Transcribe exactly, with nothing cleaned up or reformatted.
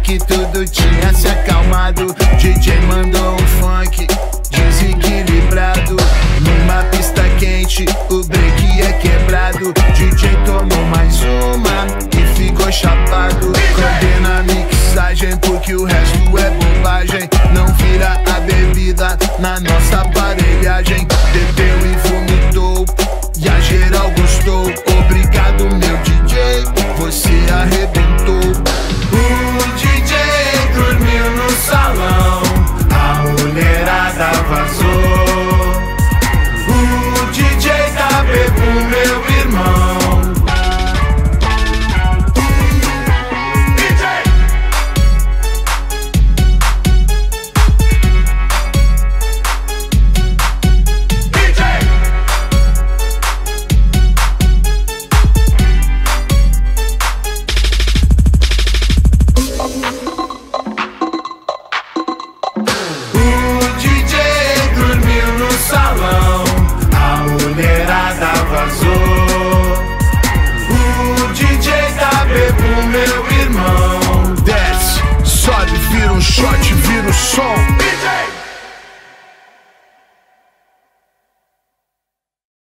que tudo tinha se acalmado. D J mandou um funk desequilibrado. Numa pista quente, o break é quebrado. D J tomou mais uma e ficou chapado. Coordena a mixagem porque o resto é bobagem. Não vira a bebida na nossa aparelhagem. Bebeu e vomitou e a geral gostou. Obrigado meu D J, você arrebentou. O D J dormiu no salão, a mulherada vazou. O D J tá bebo, meu irmão. Meu irmão, desce, sobe, vira um shot, vira o som. D J